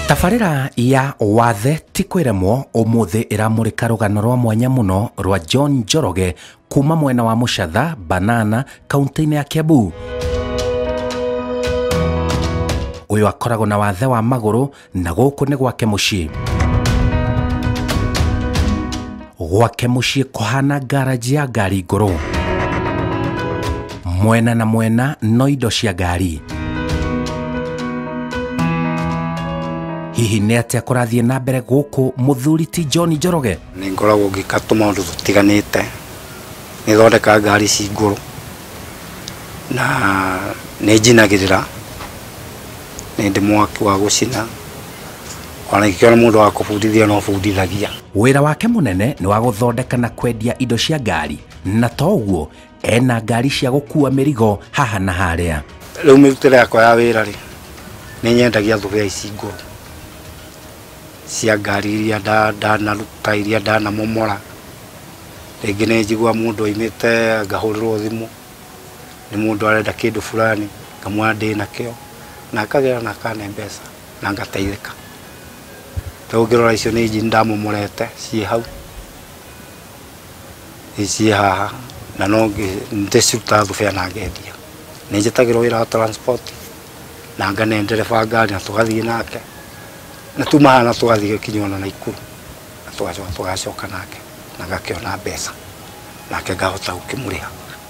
Tabarĩra ya wathe ti kwĩremwo ũmũthĩ ĩramũrĩka rũgano rwa mwanya mũno rwa John Njoroge kuma mwena wa Mũchatha, Banana, kaunti-inĩ ya Kiambu. Ũyũ akoragwo na wathe wa magũrũ na gũkũ nĩ gwake mũciĩ. Gwake mũciĩ kũhana garaji ya ngari ngũrũ. Mwena na mwena no indo cia ngari. Hihi nĩ atĩa kũrathiĩ na mbere gũkũ mũthuri ti John Njoroge? Nĩ ngoragwo ngĩka tũmaũndũ tũtiganĩte, nĩ thondeka ngari ci ngũrũ na nĩ njinagĩrĩra, nĩ ndĩ mwaki wa gũcina, ona ingĩona mũndũ wa kũbundithia no bundithagia. Wĩra wake mũnene nĩ wa gũthondeka na kwendia indo cia ngari, na to ũguo ena ngari cia gũkua mĩrigo haha na harĩa. Rĩu mĩrutĩre yakwa ya wĩra rĩ, nĩ nyendagia thũgĩa ici ngũrũ cia ngari iria ndanaruta, iria ndanamomora. Rĩngĩ nĩ njigua mũndũ oimĩte ngahũrĩrwo thimũ nĩ mũndũ arenda kĩndũ fulani, ngamwĩra ndĩ nakĩo na akagĩra na akane mbeca na ngateithĩka. Rĩu ngĩrora icio nĩ injini ndamomorete ciĩ hau, ciĩ haha, na no ndĩciruta thũbĩa na ngendia. Nĩ njĩtagĩrwo wĩra wa transport na ngane ndereba ngari na tũgathiĩ nake, na tuma haha na tũgathiĩ Gĩkinyũ na Naikuru na tũgacoka nake na ngakĩona mbeca nake ngahota gũkĩmũrĩha.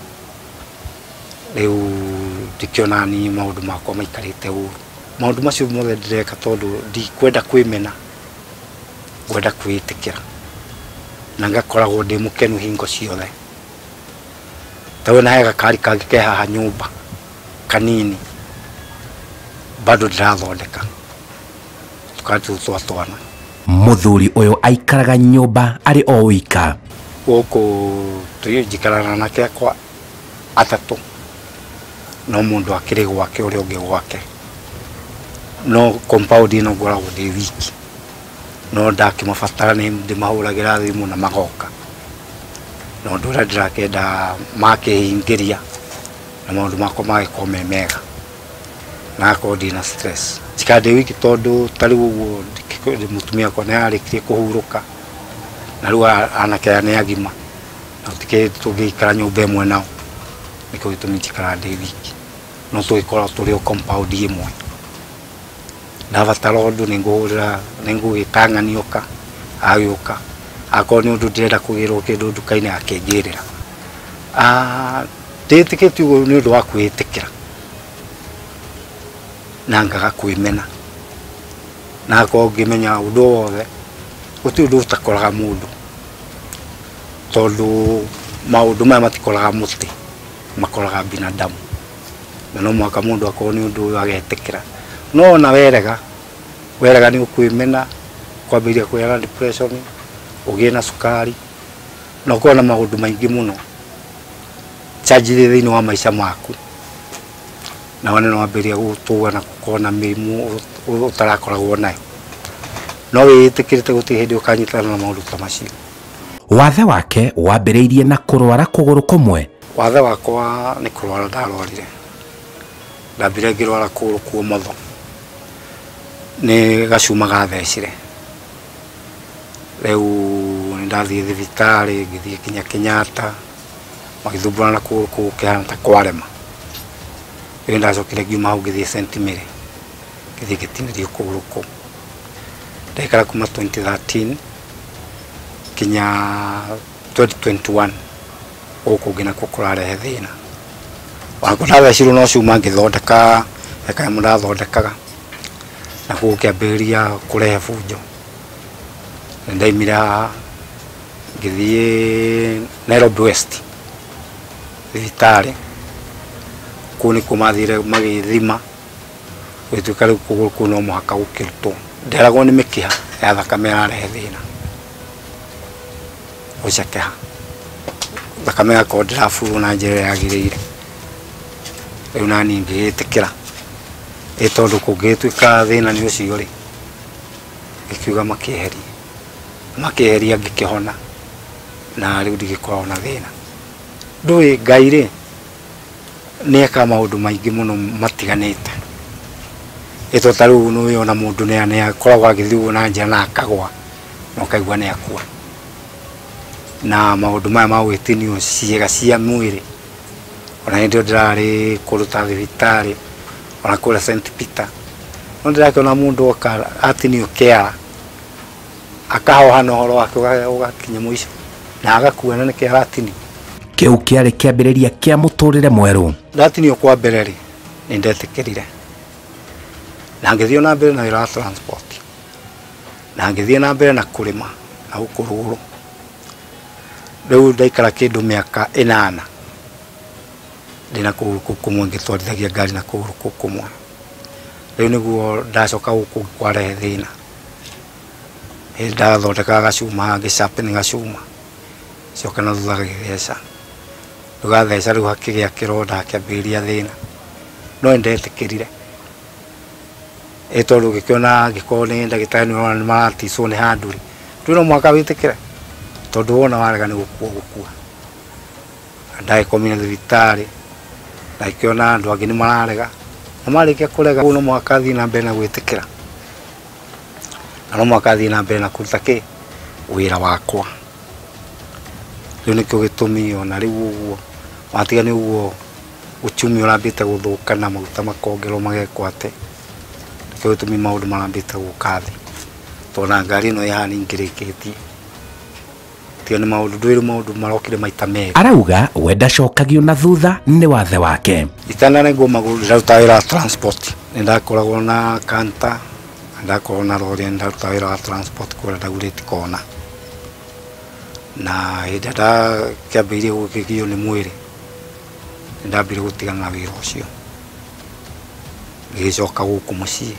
Rĩu ndikĩona ni maũndũ makwa maikarĩte ũru. Maũndũ macio mothe ndĩreka tondũ ndikwenda kwĩmena, ngwenda kwĩĩtĩkĩra na ngakoragwo ndĩ mũkenu hingo ciothe. Tawe na hega gakari kangĩ ke haha nyũmba kanini bado ndĩrathondeka tukatu twatwana. Mũthuri ũyũ aikaraga nyũmba arĩ o wika. Gũkũ njikaraga nake akwa atatũ, no mũndũ akĩrĩ gwake ũrĩa ũngĩ gwake. No compound ĩno ngoragwo ndĩ wiki, no ndakĩmabatara nĩ ndĩmahũragĩra thimũ na magoka. No ũndũ ũrĩa ndĩrakĩenda makĩhingĩria na maũndũ makwa magĩkorwo me mega na akorwo ndĩ na stress. Njikara ndĩ wiki tondũ tarĩ ũguo mũtumia akwa nĩ arĩkirie kũhurũka na rĩu anake aya nĩ agima na tũngĩikara nyũmba ĩmwe nao, nĩkĩo gĩtũmi njikara ndĩ wiki, no tũgĩkorwo tũrĩ o compound ĩmwe. Ndabatara ũndũ nĩ ngũhũrĩra, nĩ ngũgĩta ng'ani oka, agĩũka. Akorwo nĩ ũndũ ndĩrenda kũgĩrwo kĩndũ nduka-inĩ akĩngĩrĩra. Ndĩtĩkĩtie ũguo nĩ ũndũ wa kwĩĩtĩkĩra na ngaga kwĩmena, na akorwo ngĩmenya ũndũ wothe gũtirĩ ũndũ ũtakoraga mũndũ, tondũ maũndũ maya matikoraga mũtĩ, makoraga binadamu, na no mũhaka mũndũ akorwo nĩ ũndũ ũyũ agetĩkĩra. No ona werega nĩ ũkwĩmena, kwambĩrĩria kũgĩa na depression, ũgĩe na cukari, na ũkorwo na maũndũ maingĩ mũno chanjire thĩinĩ wa maica maku, na wane no wambĩrĩria gũtũga na gũkorwo na mĩrimũ ũtarakoragwo nayo. No wĩĩtĩkĩrĩte gũtirĩ hĩndĩ ũkanyitana na maũndũ ta macio. Wathe wake wambĩrĩirie na kũrwara kũgũrũ kũmwe. Wathe wakwa nĩ kũrwara ndarwarire, ndambire ngĩrwara kũgũrũ kwa ũmotho, nĩ gacuma gathecire. Rĩu nĩ ndathiĩ thibitarĩ, ngĩthiĩ kinya Kenyatta, magĩthumbũrana na kũgũrũ kũu kĩhana ta kwarema. Rĩu ndacokire ngiuma hau ngĩthiĩ St Mary, ngĩthiĩ ngĩtinĩrio kũgũrũ kũu. Ndaikara kuma 2013 kinya 2021 gũkũ ngĩ nakuo kũrarehe thĩna. Ona ndathecirwo no cuma ngĩthondeka, kanyamũ ndathondekaga na gũkũ kĩambĩrĩria kũrehe bunjo. Nĩ ndaimire haha ngĩthiĩ Nairobi West thibitarĩ, kũu nĩkuo mathire magĩthima, gũgĩtuĩka rĩu kũgũrũ kũu no mũhaka gũkĩrutwo. Nderagwo nĩ mĩkiha ya thakame yararehe thĩna, gũcekeha thakame yakorwo ndĩraburo na njĩra ĩrĩa yagĩrĩire. Rĩu nani ngĩĩtĩkĩra tondũ kũngĩtuĩka thĩna nĩ ũcio rĩ, ngĩkiuga makĩeheria ngĩkĩhona, na rĩu ndigĩkoragwo na thĩna. Ndũĩ Ngai rĩ nĩ eka maũndũ maingĩ mũno matiganĩte. ito taru no yo na mundu ne akoragwo agithiu na njira na akagwa no kaigua ne akua na maundu maya ma gwitinio ciega cia mwiri ona ndio ndirari kuruta thibitari ona kula St Peter no ndirakiona mundu oka atinio kea akahoha no horo wake ugakinya muico na agakua na nike aratini kiu kiari kiambiriria kia muturire mweru ndatinio kwa mbere ri nindetikirire na ngithio na mbere na wira transport na ngithio na mbere na kurima na ukuruguru riu ndaikara kindu miaka 8 ndina kumwe ngitwarithagia ngari na kumwe riu niguo ndacoka guku kware thina ndathondeka gacuma gicapeni gacuma coka na thutha githesa tugatheca riu hakigia kironda kiambiria thina no ndetikirire eto gikiona gikone ndagitari ni maraticwo ni handuri twino mwaka witikire tondu wona warega ni gukua ndai komina thibitari ndakiona andu angi ni mararega na marikia kurega no mwaka thi na mbere na gwitikira no mwaka thi na mbere na kuruta ki wira wakwa riu nikio gitumi ona riu uguo matiga ni uguo uchumi urambite guthuka na maguta makongero magekwate nikio gitumi maundu marambite gukathi tona ngari no yani ngirikitie tio ni maundu marokire maita meri arauga wenda cokagio na thutha ni wathe wake itana na ngoma ndaruta wira transport ndakoragwo na kanta ndakorwo na rori ndaruta wira wa transport kura ndaguriti kona na hindada kiambirie gukigio ni mwiri ndambire gutigana na wira ucio gicoka guku mucii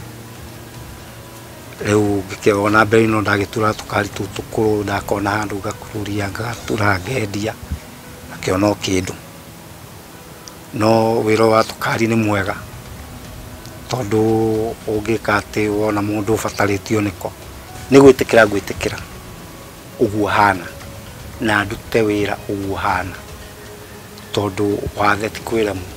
riu ngikiona mbere no ndagitura tukari tukuru ndakona handu gakururia ngatura ngendia akiona kindu no wira wa tukari ni mwega tondu ungika ati wona mundu ufataritio niko ni gwitikira uguo hana na ndute wira uguo hana tondu wathe ti kwira mu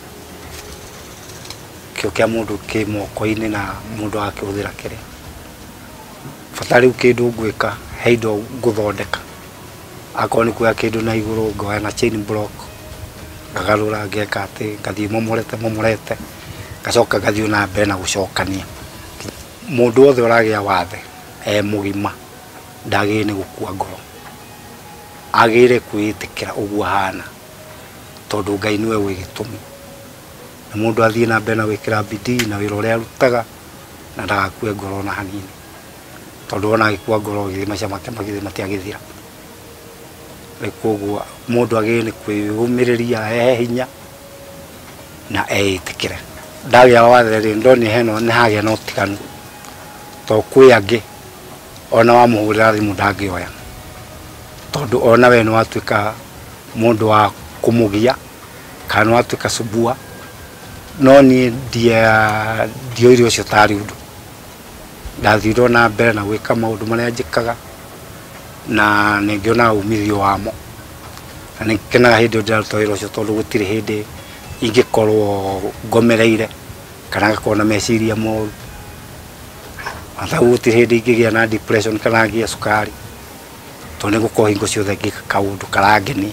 kio kia mundu ki moko-ini na mundu akihuthira kiri fatari kindu ngwika heindo nguthondeka akoni kuya kindu na iguru ngoya na chain block ngagarura ngeka ati ngathii momorete gacoka ngathii na mbere na gucokania mundu othe uragia wathe mugima ndagire ni gukua ngoro agire kwitikira uguo hana tondu Ngai niwe wi gitumi na mundu athii na mbere na gwikira bidii na wira uria arutaga na ndagakue ngoro na hanini tondu ona agikua ngoro maisha make matiagithira rikuguo mundu agire ni kwiyumiriria hinya na eitikire ndagia wathe ri ndoni heno ni hagia no tiganu to kwi angi ona wa muhurira thimu ndangioya tondu ona we no watuika mundu wa kumugia kana watuika subua no ni dia irio cio tari undu ndathiro na mbere na gwika maundu maria njikaga na ningiona umithio wamo na nikena hindi ndaruta wira ucio tondu gutiri hindi ingikorwo ngomereire kana ngakona meciria moru atha gutiri hindi ingigia na depression kana ngia sukari tondu ngukorwo hingo ciothe ngika kaundu karangenia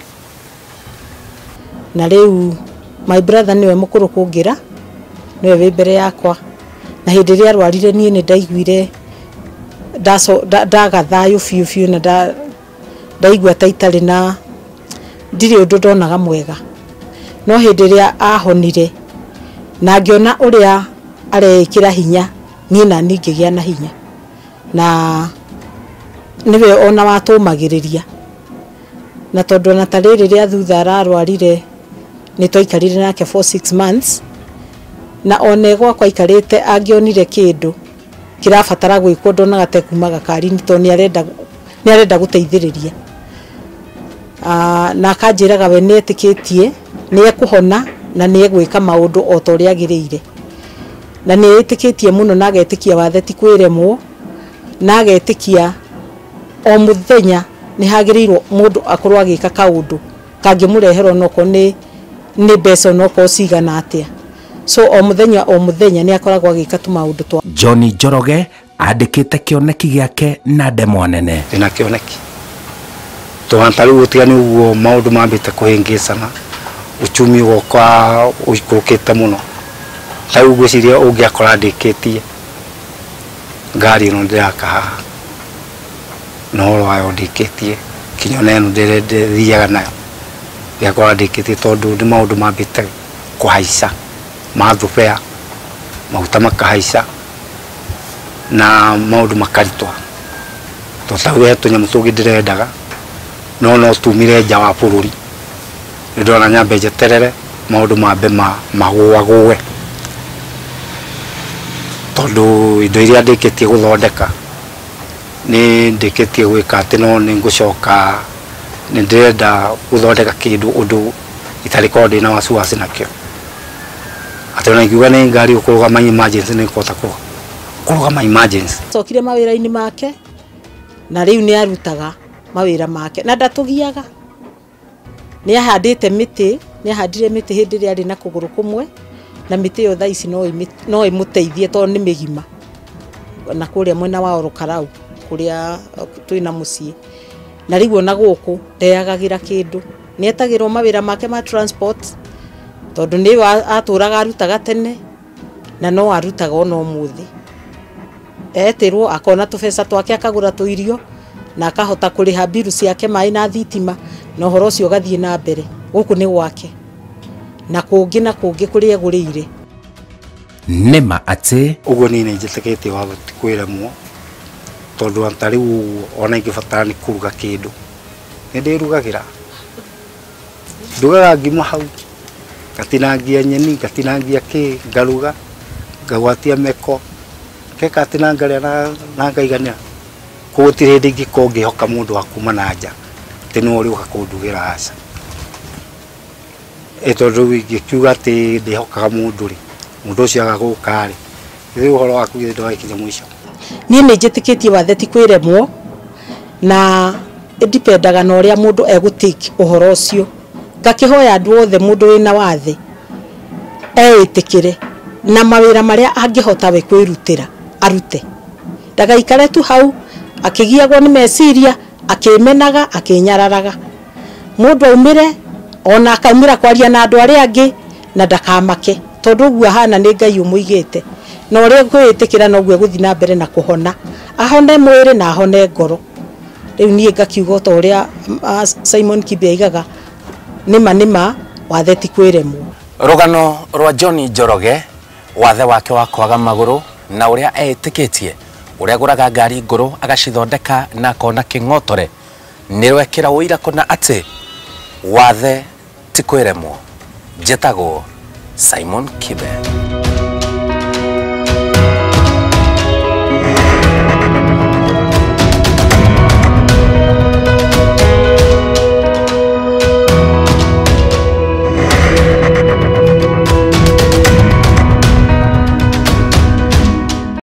na riu my brother niwe mukuru kungira niwe wi mbere yakwa na hindi ria arwarire nie ni ndaiguire ndagathayo fiu na ndaigua taitari na ndiri undu ndonaga mwega no hindi ria ahonire na ngiona uria arekira hinya nie na ningigia na hinya na niwe ona watumagiriria na tondu na tariri ria thutha ararwarire ni toikarire nake for 6 months na onegwa kwa ikarite angionire kindu kirabatara gwikwo ndonaga te kuma gakari ni to ni arenda guteithiriria na akanjiraga we netikitie ni ekuhona na ni egwika maundu o to ri agirire na ni etikitie muno na agetikia wathe ti kwiremwo na agetikia o muthenya ni hagirirwo mundu akorwo agika kaundu kangimurehero noko ni beso noko cigana atia so o muthenya ni akoragwo agika tu maundu twa. John Njoroge andikite kioneki giake na ndemwa nene. Ina kioneki tuantari utigani uguo maundu mambite kuhingicana uchumi gokwa uikurukite muno tau gwiciria ungiakora ndikitie ngari no ndiraka no rwayo ndikitie kinyoneno thiaga nayo yakora ndikitie tondu ndi maundu mambite kuhaica mathupea maguta makahaica na maundu makaritwa totau tunyamu tungi ndirendaga no tumire nja wa bururi ndona nyambe jeterere maundu mambe magũe tondu indo iria ndikitie guthondeka ni ndikitie gwika ati no ningucoka ni ndirenda guthondeka kindu undu itari kondi na wasiwasi nakio ati ona ngiuga ni ngari ukurugama emergency ni kota kurugama emergency cokire mawira-ini make na riu ni arutaga mawira make na ndatugiaga ni ahandite miti ni ahandire miti hindi ri ari na kuguru kumwe na miti yo tha ici no imuteithie to ni migima na kuria mwena wa Orokarau kuria twina mucii na riu ona guku ndeagagira kindu ni etagirwo mawira make ma transport tondu ni aturaga arutaga tene na no arutaga ona umuthi etirwo akona tubesa twake akagura tuirio na akahota kuriha biru ciake mai na thitima no horo cio gathie na mbere guku ni gwake na kungi kuri egurire nima ati ugo ni njitekete wa kwiremwo tondu antari ona ingibatara ni kuruga kindu ni ndirugagira ndugaga ngima hau gatinangia nyeni gatinangia ki ngaruga ngagwatia meko keka atinangaria na ngaigania kugutire ndingi kongi hoka mundu akuma na nja teno uri ukakundugira aca tondu ingikiuga ati ndihokaga mundu ri mundu ucio agaguka ri ri uhoro waku ndwakinya mwisho ni njitikitie wathe ti kwiremwo na indipendaga na uria mundu egutiki uhoro ucio ngakihoya andu othe mundu wina wathe eitikire na mawira maria angihota we kwirutira arute ndagaikare tu hau akigiagwo ni meciria akimenaga akinyararaga mundu aumire ona akaumira kwaria na andu aria angi na ndakamake tondu guo hana ni Ngai umuigite na uria kwitikira no guo guthi na mbere na kuhona ahone mwiri na ahone ngoro riu nie ngakiuga to uria Simon Kibe aigaga nima wathe ti kwiremwo. Rugano rwa John Njoroge wathe wake wa kwaga maguru na uria etikitie uria guraga ngari nguru agacithondeka na kona king'otore ni rwekira uira kuna ati wathe ti kwiremwo. Njĩtagwo Simon Kibe.